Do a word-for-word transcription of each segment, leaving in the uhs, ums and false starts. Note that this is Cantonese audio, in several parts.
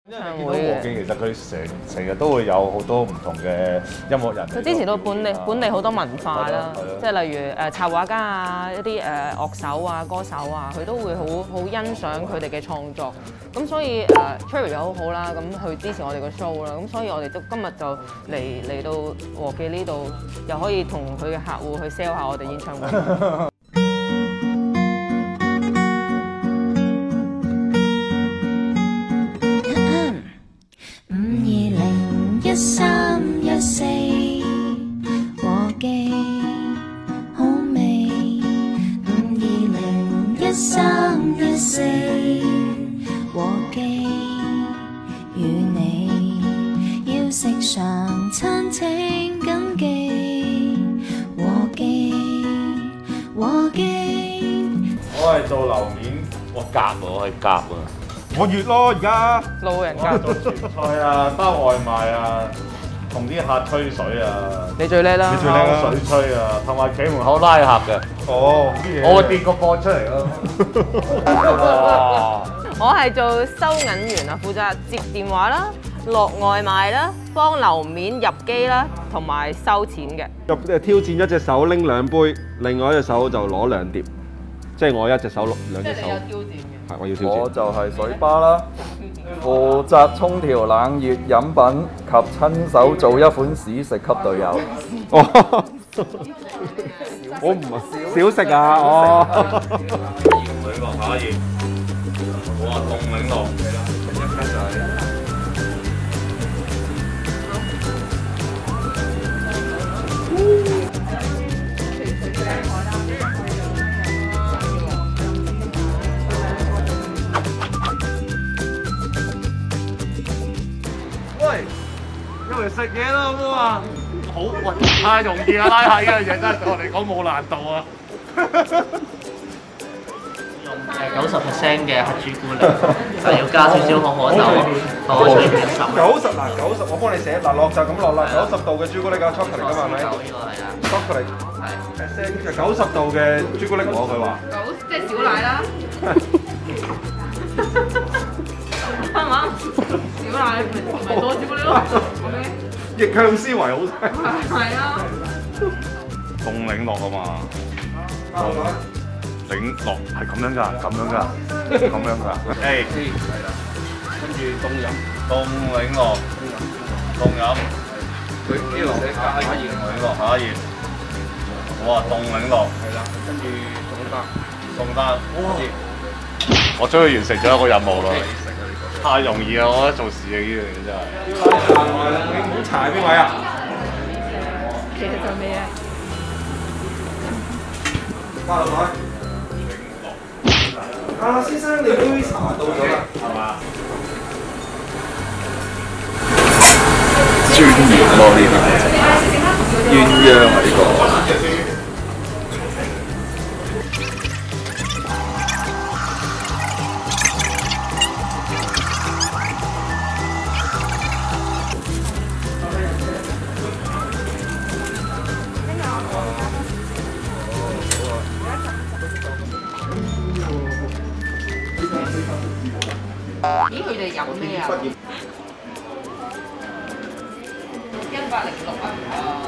因為見到和記其實佢成成日都會有好多唔同嘅音樂人。 佢支持到本地本地好多文化啦，即係例如誒插畫家啊、一啲誒樂手啊、歌手啊，佢都會好好欣賞佢哋嘅創作。咁所以誒 Cherry 又好好啦，咁去支持我哋個 show 啦。咁所以我哋都今日就嚟嚟到和記呢度，又可以同佢嘅客戶去 sell 下我哋演唱會。 三一四和記好味，五二零一三一四和記與你要食常餐請緊記和記和記。 我係做樓面，我夾喎，我係夾啊！ 我月咯，而家老人家做傳菜啊，包外賣啊，同啲客吹水啊， 你最叻啦！ 你最叻啦！水吹啊，同埋企門口拉客嘅。 哦，啲嘢我會跌個波出嚟咯。哇！ 我係做收銀員啊，負責接電話啦、落外賣啦、幫樓面入機啦，同埋收錢嘅。 入誒挑戰一隻手拎兩杯，另外一隻手就攞兩碟，即係我一隻手攞兩隻手。 即係你有挑戰嘅。 係，我要挑戰。 我就係水吧啦，負責沖調冷熱飲品及親手做一款屎食給隊友。 哦，我唔係少食啊，哦。 水落下熱，我話凍檸落，一斤仔。喂，一嚟食嘢啦，好唔好啊？好，喂，太容易啦，拉下呢樣嘢真係對我嚟講冇難度啊！ 誒九十 percent 嘅黑朱古力，就要加少少可可豆，可可碎片十。 九十嗱，九十我幫你寫嗱，落就咁落啦，九十度嘅朱古力啊 chocolate 㗎嘛，係咪？ 呢個係啊 chocolate 係。就九十度嘅朱古力我佢話。 九即係少奶啦。啱唔啱？少奶咪多朱古力咯。 逆向思維好犀。 係啊。 凍檸落啊嘛。檸落係咁樣㗎，咁樣㗎，咁樣㗎。誒，係啦。跟住凍飲，凍檸落，凍飲。佢呢度寫加熱，檸落下熱。哇，凍檸落。係啦，跟住送單，送單。哇！我終於完成咗一個任務啦。太容易啦！我覺得做侍應呢樣嘢真係。 你唔好查喺邊位啊？ 其實就咩啊？ 加落去。啊，先生，你杯茶到咗啦，係嘛？ 專業咯呢啲，鴛鴦啊呢個。 咦，佢哋飲咩啊？一百零六啊！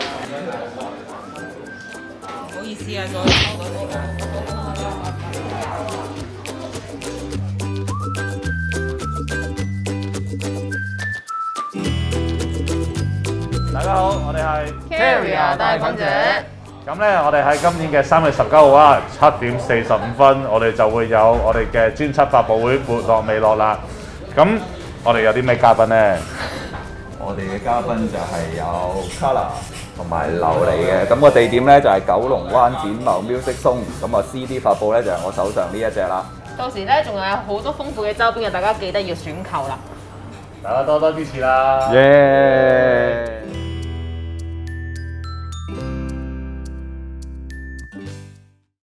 唔好意思啊，再大家好，我哋係 Carrie 啊，大粉姐。 咁咧，我哋喺今年嘅三月十九號啊，七點四十五分，我哋就會有我哋嘅專輯發佈會沒落未落啦。咁我哋有啲咩嘉賓咧？ 我哋嘅嘉賓就係有 Color 同埋琉璃嘅，咁個地點咧就係九龍灣展貿 Music Zone，咁啊 C D 發佈咧就係我手上呢一隻啦。 到時咧仲有好多豐富嘅周邊嘅，大家記得要選購啦。 大家多多支持啦！ 耶！